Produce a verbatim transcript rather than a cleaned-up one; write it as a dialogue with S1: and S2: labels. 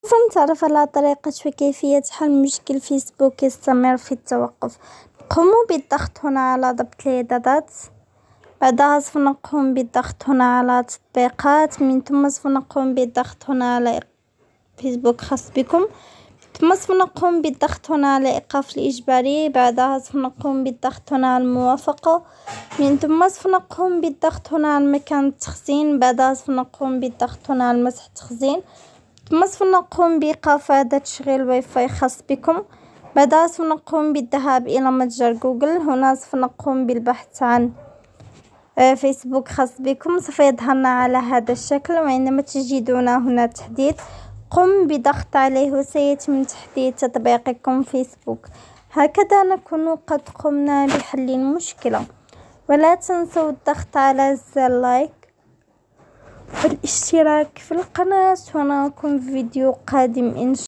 S1: نتعرف على طريقة وكيفية حل مشكل فيسبوك يستمر في التوقف. قوموا بالضغط هنا على ضبط الإعدادات، بعدها سوف نقوم بالضغط هنا على تطبيقات، من ثم سوف نقوم بالضغط هنا على فيسبوك خاص بكم، ثم سوف نقوم بالضغط هنا على إيقاف الإجباري، بعدها سوف نقوم بالضغط هنا على الموافقة، من ثم سوف نقوم بالضغط هنا على مكان التخزين، بعدها سوف نقوم بالضغط هنا على مسح التخزين، ثم سوف نقوم بإيقاف إعادة تشغيل الواي فاي خاص بكم، بعدها سوف نقوم بالذهاب إلى متجر جوجل. هنا سوف نقوم بالبحث عن فيسبوك خاص بكم، سوف يظهرنا على هذا الشكل، وعندما تجدون هنا تحديث قم بضغط عليه وسيتم تحديث تطبيقكم فيسبوك. هكذا نكون قد قمنا بحل المشكلة، ولا تنسوا الضغط على زر لايك والاشتراك في القناة، ونراكم في فيديو قادم إن شاء الله.